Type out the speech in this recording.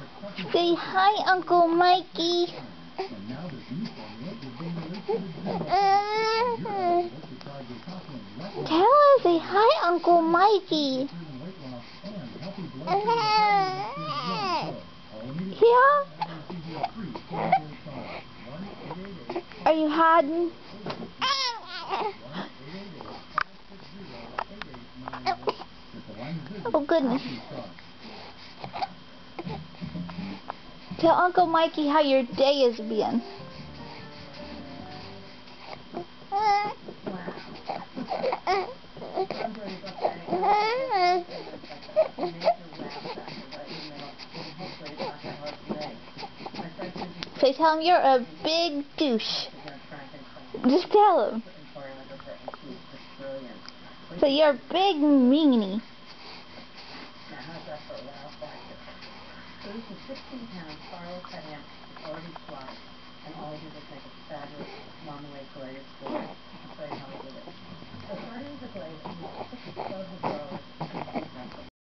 Say hi, Uncle Mikey. Tell us, say hi, Uncle Mikey. Yeah? Are you hiding? Oh, goodness. Tell Uncle Mikey how your day has been. Say, tell him you're a big douche. Just tell him. So you're a big meanie. So this is 16 pounds, Carl cut him, it's already sliced, and all I did was make a fabulous marmalade glaze for it. I'll show you how I did it. So starting with the glaze, you put the